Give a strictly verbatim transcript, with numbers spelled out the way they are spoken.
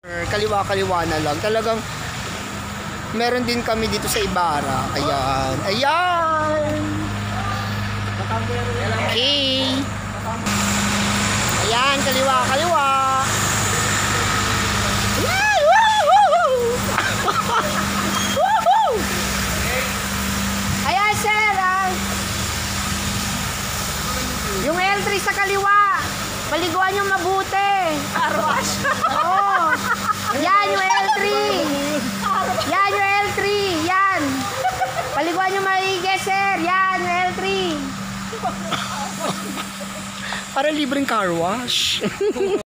Kaliwa-kaliwa na lang. Talagang meron din kami dito sa Ibarra. Ayan. Ayan. Okay. Ayan, kaliwa-kaliwa. Ayan, sir. Ah. Yung L three sa kaliwa. Paliguan nyo mabuti. Arwash. Oo. Yan yung L three. Yan yung L three. Yan. Paliguan nyo maigi, sir. Yan yung L three. Para libreng car wash.